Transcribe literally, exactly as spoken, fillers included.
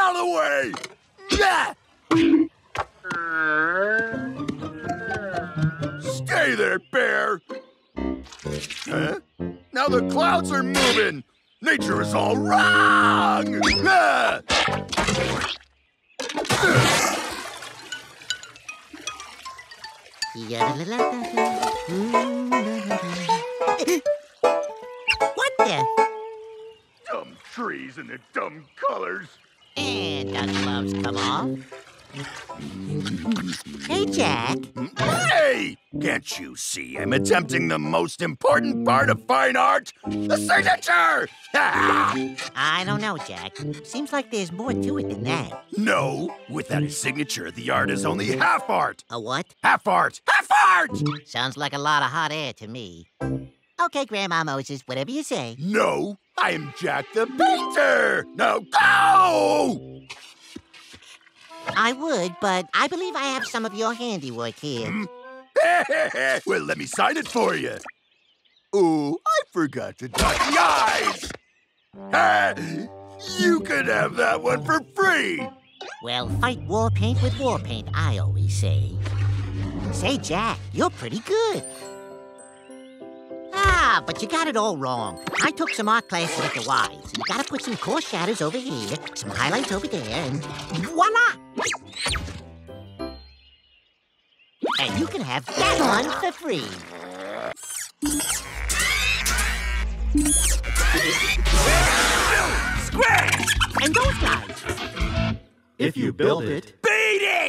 out of the way! Yeah! Stay there, bear! Huh? Now the clouds are moving! Nature is all wrong! Ah! What the? Dumb trees and their dumb colors. And the gloves come off. Hey, Jack. Hey! Can't you see I'm attempting the most important part of fine art? The signature! I don't know, Jack. Seems like there's more to it than that. No, without a signature, the art is only half art. A what? Half art! Half art! Sounds like a lot of hot air to me. Okay, Grandma Moses, whatever you say. No, I am Jack the Painter! Now go! I would, but I believe I have some of your handiwork here. Hmm? Well, let me sign it for you. Oh, I forgot to dot the I's. Ah, you could have that one for free. Well, fight war paint with war paint, I always say. Say, Jack, you're pretty good. Ah, but you got it all wrong. I took some art classes at the Y, so you gotta put some coarse shadows over here, some highlights over there, and voila! And you can have that one for free. Scratch! And those guys. If you build it,